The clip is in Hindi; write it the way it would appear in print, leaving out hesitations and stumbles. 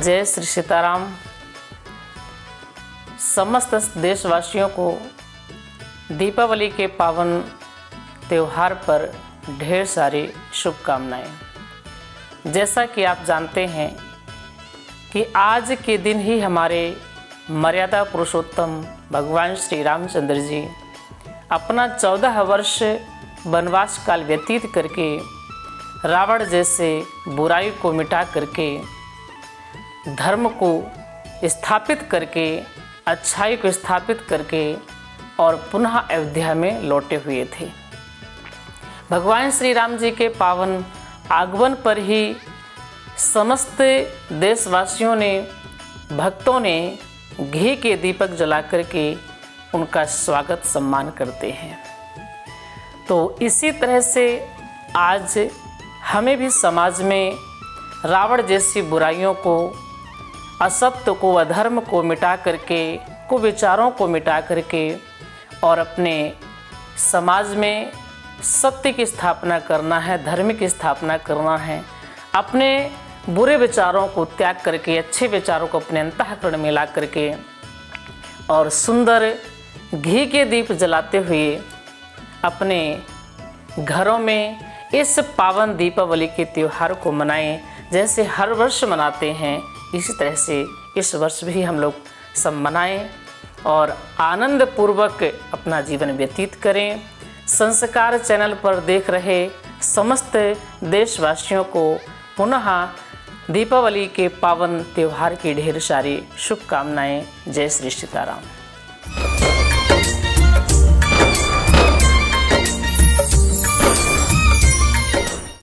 जय श्री सीताराम। समस्त देशवासियों को दीपावली के पावन त्यौहार पर ढेर सारी शुभकामनाएं। जैसा कि आप जानते हैं कि आज के दिन ही हमारे मर्यादा पुरुषोत्तम भगवान श्री रामचंद्र जी अपना 14 वर्ष वनवास काल व्यतीत करके रावण जैसे बुराई को मिटा करके धर्म को स्थापित करके अच्छाई को स्थापित करके और पुनः अयोध्या में लौटे हुए थे। भगवान श्री राम जी के पावन आगमन पर ही समस्त देशवासियों ने, भक्तों ने घी के दीपक जला करके उनका स्वागत सम्मान करते हैं। तो इसी तरह से आज हमें भी समाज में रावण जैसी बुराइयों को, असत्य को, अधर्म को मिटा करके, कुविचारों को मिटा करके और अपने समाज में सत्य की स्थापना करना है, धर्म की स्थापना करना है। अपने बुरे विचारों को त्याग करके अच्छे विचारों को अपने अंतःकरण में ला करके और सुंदर घी के दीप जलाते हुए अपने घरों में इस पावन दीपावली के त्यौहार को मनाएं। जैसे हर वर्ष मनाते हैं इसी तरह से इस वर्ष भी हम लोग सब मनाएं और आनंद पूर्वक अपना जीवन व्यतीत करें। संस्कार चैनल पर देख रहे समस्त देशवासियों को पुनः दीपावली के पावन त्यौहार की ढेर सारी शुभकामनाएं। जय श्री सीताराम।